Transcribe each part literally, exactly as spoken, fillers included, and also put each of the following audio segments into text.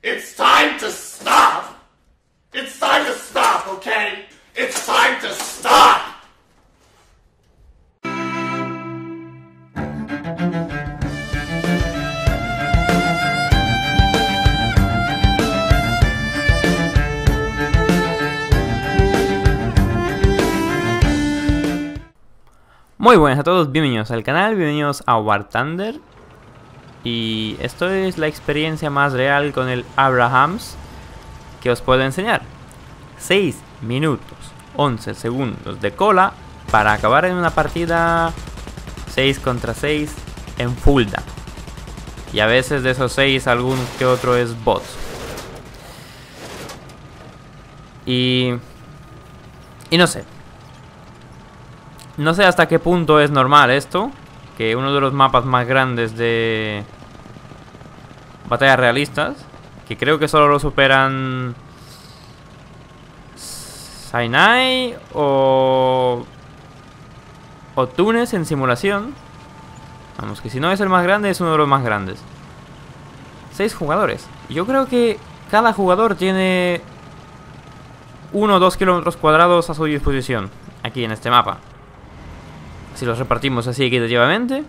It's time to stop! It's time to stop, okay? It's time to stop! Muy buenas a todos, bienvenidos al canal, bienvenidos a War Thunder. Y esto es la experiencia más real con el Abrahams que os puedo enseñar. seis minutos, once segundos de cola para acabar en una partida seis contra seis en full damage. Y a veces de esos seis algún que otro es bot. Y... Y no sé. No sé hasta qué punto es normal esto, que uno de los mapas más grandes de batallas realistas, que creo que solo lo superan Sinai o, o Túnez en simulación. Vamos, que si no es el más grande, es uno de los más grandes. Seis jugadores. Yo creo que cada jugador tiene uno o dos kilómetros cuadrados a su disposición aquí en este mapa. Si los repartimos así equitativamente.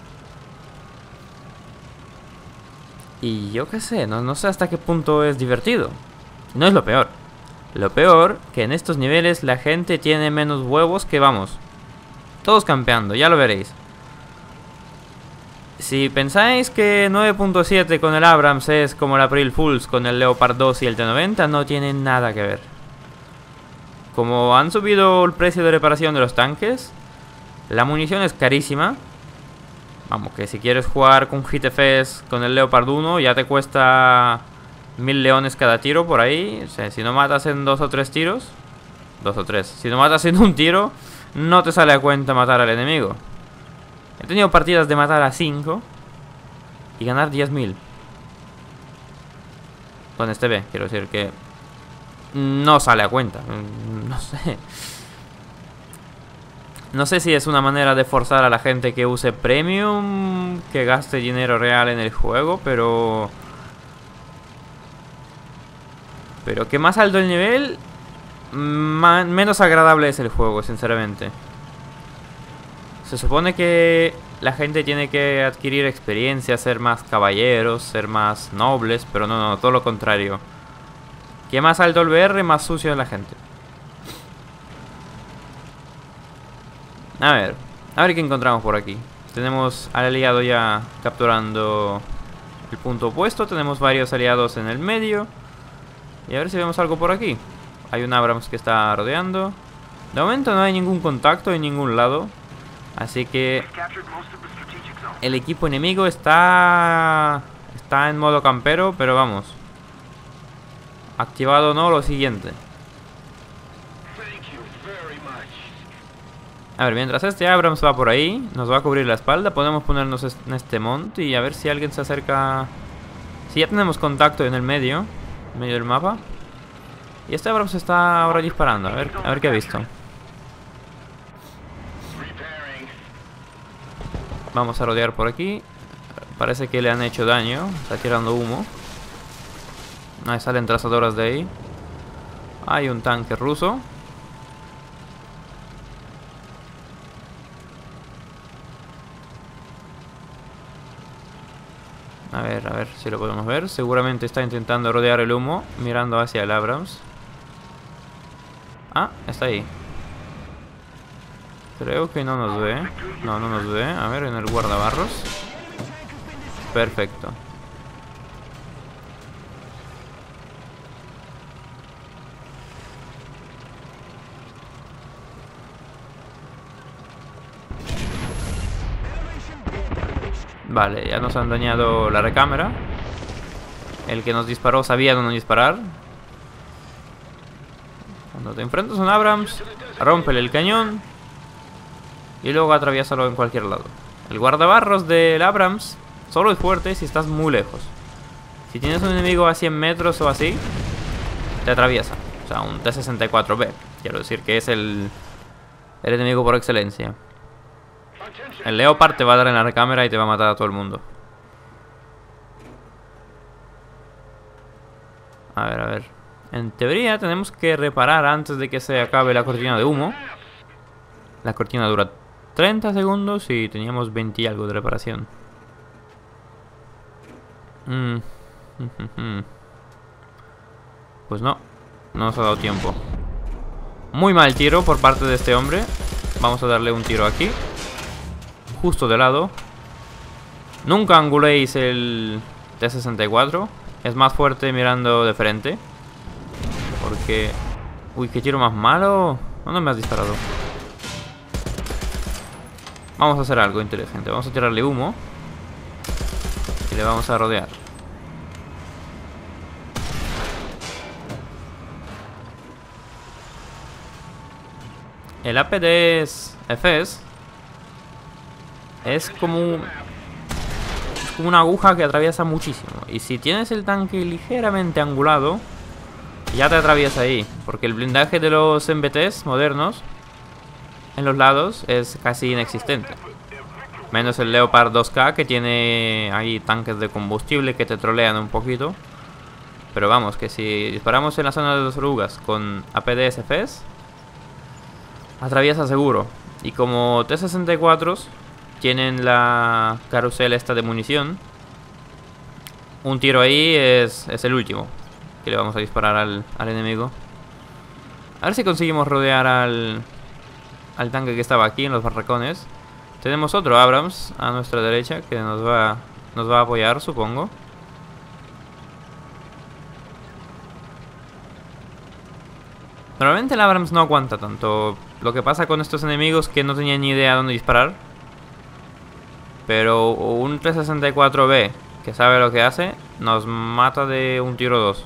Y yo qué sé, no, no sé hasta qué punto es divertido. No es lo peor. Lo peor que en estos niveles la gente tiene menos huevos que vamos. Todos campeando, ya lo veréis. Si pensáis que nueve punto siete con el Abrams es como el April Fools con el Leopard dos y el T noventa, no tiene nada que ver. Como han subido el precio de reparación de los tanques, la munición es carísima. Vamos, que si quieres jugar con G T Fs con el Leopard uno ya te cuesta mil leones cada tiro por ahí. O sea, si no matas en dos o tres tiros, dos o tres. Si no matas en un tiro, no te sale a cuenta matar al enemigo. He tenido partidas de matar a cinco y ganar diez mil. Con este B, quiero decir que no sale a cuenta. No sé. No sé si es una manera de forzar a la gente que use premium, que gaste dinero real en el juego, pero... Pero que más alto el nivel, menos agradable es el juego, sinceramente. Se supone que la gente tiene que adquirir experiencia, ser más caballeros, ser más nobles, pero no, no, todo lo contrario. Que más alto el V R, más sucio es la gente. A ver, a ver qué encontramos por aquí. Tenemos al aliado ya capturando el punto opuesto. Tenemos varios aliados en el medio. Y a ver si vemos algo por aquí. Hay un Abrams que está rodeando. De momento no hay ningún contacto en ningún lado. Así que el equipo enemigo está Está en modo campero, pero vamos, activado no, lo siguiente. A ver, mientras este Abrams va por ahí, nos va a cubrir la espalda, podemos ponernos en este monte y a ver si alguien se acerca. Si ya tenemos contacto en el medio, en medio del mapa. Y este Abrams está ahora disparando, a ver, a ver qué ha visto. Vamos a rodear por aquí. Parece que le han hecho daño, está tirando humo. Ahí salen trazadoras de ahí. Hay un tanque ruso. A ver, a ver si lo podemos ver. Seguramente está intentando rodear el humo, mirando hacia el Abrams. Ah, está ahí. Creo que no nos ve. No, no nos ve. A ver, en el guardabarros. Perfecto. Vale, ya nos han dañado la recámara. El que nos disparó sabía dónde disparar. Cuando te enfrentas a un Abrams, rómpele el cañón y luego atraviésalo en cualquier lado. El guardabarros del Abrams solo es fuerte si estás muy lejos. Si tienes un enemigo a cien metros o así, te atraviesa. O sea, un T sesenta y cuatro B. Quiero decir que es el, el enemigo por excelencia. El Leopard te va a dar en la recámara y te va a matar a todo el mundo. A ver, a ver. En teoría tenemos que reparar antes de que se acabe la cortina de humo. La cortina dura treinta segundos y teníamos veinte y algo de reparación. Mm. Pues no, no nos ha dado tiempo. Muy mal tiro por parte de este hombre. Vamos a darle un tiro aquí, justo de lado. Nunca anguléis el T sesenta y cuatro. Es más fuerte mirando de frente. Porque... Uy, qué tiro más malo. ¿Dónde me has disparado? Vamos a hacer algo inteligente. Vamos a tirarle humo y le vamos a rodear. El A P D S F S es como, es como una aguja que atraviesa muchísimo. Y si tienes el tanque ligeramente angulado, ya te atraviesa ahí. Porque el blindaje de los M B Ts modernos en los lados es casi inexistente. Menos el Leopard dos K, que tiene ahí tanques de combustible que te trolean un poquito. Pero vamos, que si disparamos en la zona de las orugas con A P D S F S, atraviesa seguro. Y como T sesenta y cuatro tienen la carusel esta de munición, un tiro ahí es, es el último que le vamos a disparar al, al enemigo. A ver si conseguimos rodear al, al tanque que estaba aquí en los barracones. Tenemos otro Abrams a nuestra derecha que nos va, nos va a apoyar, supongo. Normalmente el Abrams no aguanta tanto. Lo que pasa con estos enemigos que no tenían ni idea dónde disparar. Pero un T sesenta y cuatro B que sabe lo que hace, nos mata de un tiro o dos.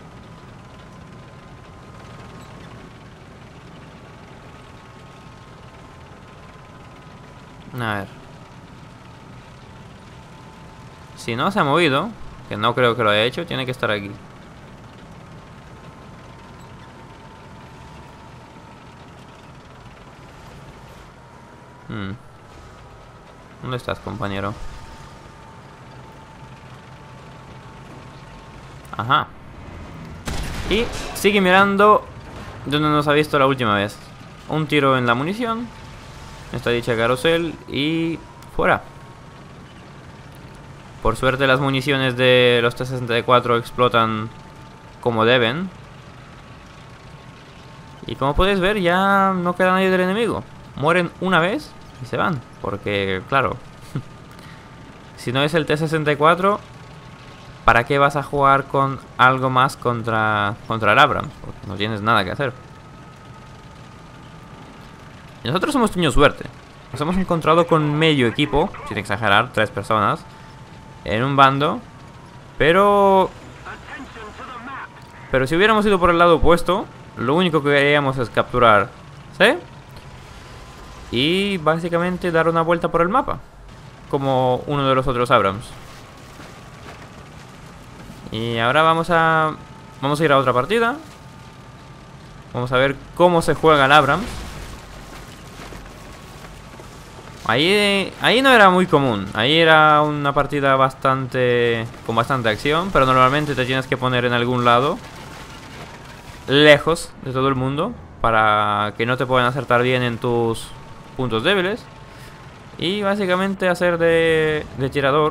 A ver. Si no se ha movido, que no creo que lo haya hecho, tiene que estar aquí. Hmm. ¿Dónde estás, compañero? Ajá. Y sigue mirando donde nos ha visto la última vez. Un tiro en la munición. Esta dicha carusel y fuera. Por suerte las municiones de los T sesenta y cuatro explotan como deben. Y como podéis ver, ya no queda nadie del enemigo. Mueren una vez y se van. Porque, claro, si no es el T sesenta y cuatro, ¿para qué vas a jugar con algo más contra, contra el Abrams? Porque no tienes nada que hacer. Y nosotros hemos tenido suerte. Nos hemos encontrado con medio equipo, sin exagerar, tres personas en un bando. Pero... Pero si hubiéramos ido por el lado opuesto, lo único que queríamos es capturar ¿sí? Y básicamente dar una vuelta por el mapa, como uno de los otros Abrams. Y ahora vamos a... Vamos a ir a otra partida. Vamos a ver cómo se juega el Abrams. Ahí, ahí no era muy común. Ahí era una partida bastante... con bastante acción. Pero normalmente te tienes que poner en algún lado, lejos de todo el mundo, para que no te puedan acertar bien en tus puntos débiles. Y básicamente hacer de, de tirador.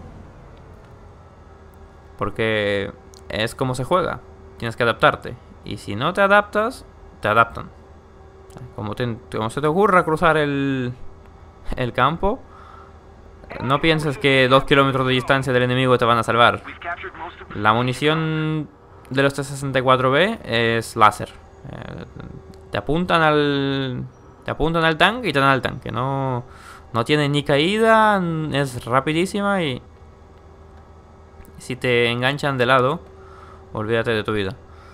Porque es como se juega. Tienes que adaptarte. Y si no te adaptas, te adaptan. Como, te, como se te ocurra cruzar el... el campo, no pienses que dos kilómetros de distancia del enemigo te van a salvar. La munición de los T sesenta y cuatro B es láser. Eh, te apuntan al te apuntan al tanque y te dan al tanque. No, no tiene ni caída, es rapidísima y si te enganchan de lado, olvídate de tu vida.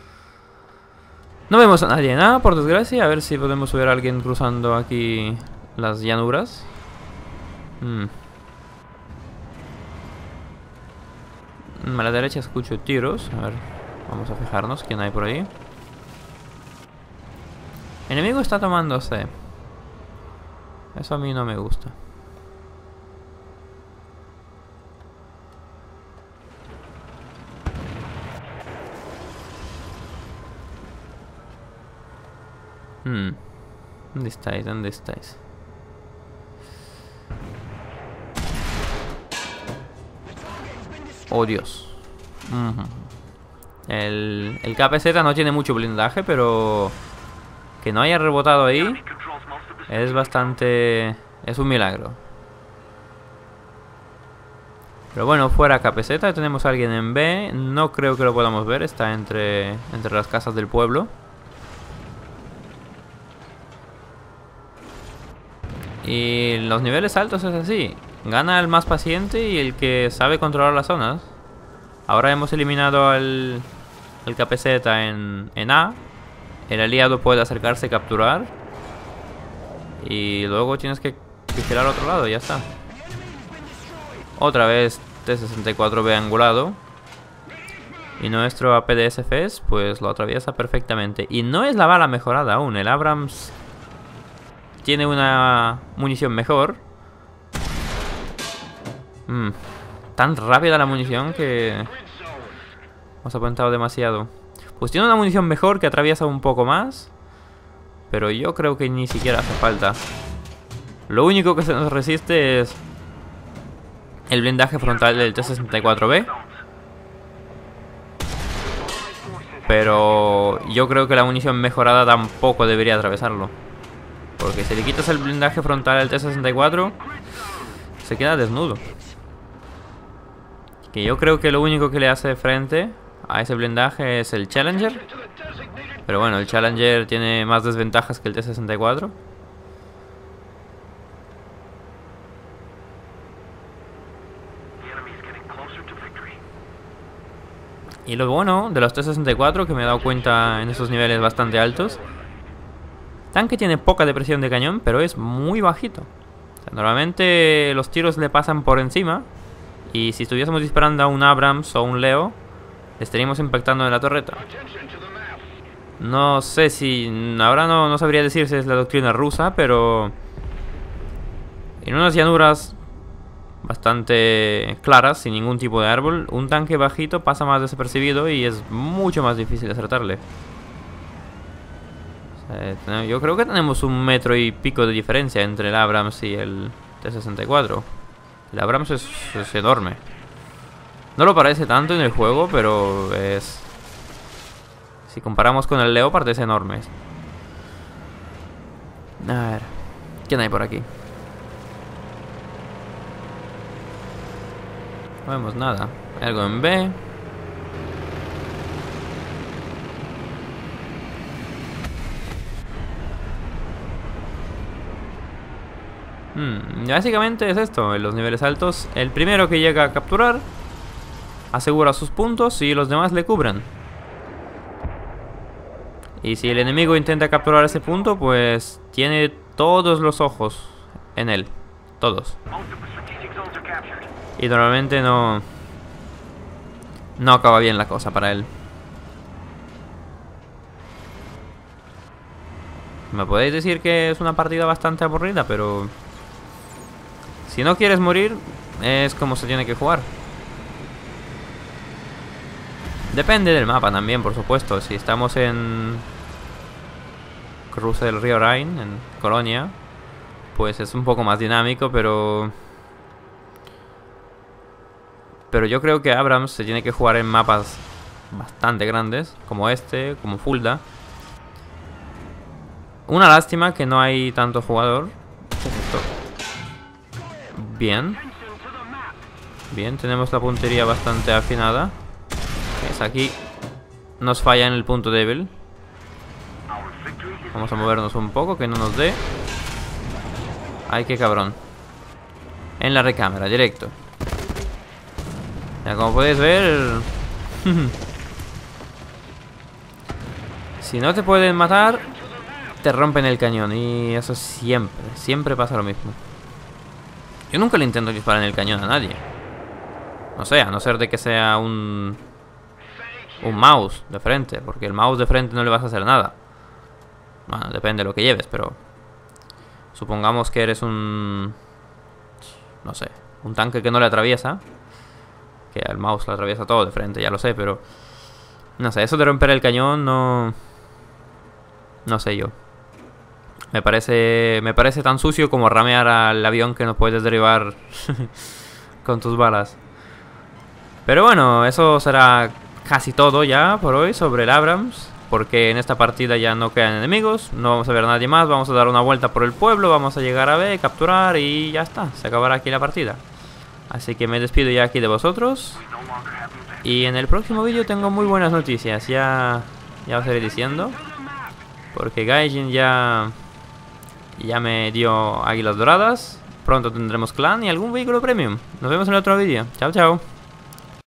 No vemos a nadie, nada, por desgracia. A ver si podemos ver a alguien cruzando aquí las llanuras. Hmm. A la derecha escucho tiros. A ver, vamos a fijarnos quién hay por ahí. El enemigo está tomando C. Eso a mí no me gusta. Hmm. ¿Dónde estáis? ¿Dónde estáis? Oh, Dios. Uh-huh. El, el K P Z no tiene mucho blindaje, pero que no haya rebotado ahí es bastante... es un milagro. Pero bueno, fuera K P Z, tenemos a alguien en B. No creo que lo podamos ver, está entre, entre las casas del pueblo. Y los niveles altos es así. Gana el más paciente y el que sabe controlar las zonas. Ahora hemos eliminado al, al K P Z en, en A. El aliado puede acercarse y capturar. Y luego tienes que, que girar al otro lado, ya está. Otra vez T sesenta y cuatro B angulado. Y nuestro A P D S F S pues lo atraviesa perfectamente. Y no es la bala mejorada aún. El Abrams tiene una munición mejor. Mm, tan rápida la munición que hemos apuntado demasiado. Pues tiene una munición mejor que atraviesa un poco más. Pero yo creo que ni siquiera hace falta. Lo único que se nos resiste es el blindaje frontal del T sesenta y cuatro B. Pero yo creo que la munición mejorada tampoco debería atravesarlo. Porque si le quitas el blindaje frontal al T sesenta y cuatro, se queda desnudo. Que yo creo que lo único que le hace frente a ese blindaje es el Challenger. Pero bueno, el Challenger tiene más desventajas que el T sesenta y cuatro. Y lo bueno de los T sesenta y cuatro, que me he dado cuenta en esos niveles bastante altos, tanque tiene poca depresión de cañón, pero es muy bajito. O sea, normalmente los tiros le pasan por encima. Y si estuviésemos disparando a un Abrams o un Leo, le estaríamos impactando en la torreta. No sé si... ahora no, no sabría decir si es la doctrina rusa, pero en unas llanuras bastante claras, sin ningún tipo de árbol, un tanque bajito pasa más desapercibido y es mucho más difícil acertarle. O sea, yo creo que tenemos un metro y pico de diferencia entre el Abrams y el T sesenta y cuatro. El Abrams es, es enorme. No lo parece tanto en el juego, pero es... si comparamos con el Leopard es enorme. A ver, ¿quién hay por aquí? No vemos nada. Hay algo en B. Hmm, básicamente es esto, en los niveles altos, el primero que llega a capturar asegura sus puntos y los demás le cubren. Y si el enemigo intenta capturar ese punto, pues tiene todos los ojos en él. Todos. Y normalmente no... no acaba bien la cosa para él. Me podéis decir que es una partida bastante aburrida, pero... si no quieres morir, es como se tiene que jugar. Depende del mapa también, por supuesto. Si estamos en cruce del río Rhin, en Colonia, pues es un poco más dinámico, pero... pero yo creo que Abrams se tiene que jugar en mapas bastante grandes, como este, como Fulda. Una lástima que no hay tanto jugador. ¿Qué es esto? Bien. Bien, tenemos la puntería bastante afinada. Es aquí. Nos falla en el punto débil. Vamos a movernos un poco, que no nos dé. Ay, qué cabrón. En la recámara, directo. Ya, como podéis ver... si no te pueden matar, te rompen el cañón. Y eso siempre, siempre pasa lo mismo. Yo nunca le intento disparar en el cañón a nadie. No sé, a no ser de que sea un... un mouse de frente. Porque el mouse de frente no le vas a hacer nada. Bueno, depende de lo que lleves, pero... supongamos que eres un... no sé, un tanque que no le atraviesa. Que al mouse le atraviesa todo de frente, ya lo sé, pero... no sé, eso de romper el cañón no... no sé yo. Me parece, me parece tan sucio como ramear al avión que no puedes derribar con tus balas. Pero bueno, eso será casi todo ya por hoy sobre el Abrams. Porque en esta partida ya no quedan enemigos, no vamos a ver a nadie más, vamos a dar una vuelta por el pueblo, vamos a llegar a B, capturar y ya está, se acabará aquí la partida. Así que me despido ya aquí de vosotros. Y en el próximo vídeo tengo muy buenas noticias, ya, ya os iré diciendo. Porque Gaijin ya, ya me dio águilas doradas, pronto tendremos clan y algún vehículo premium. Nos vemos en el otro vídeo, chao chao.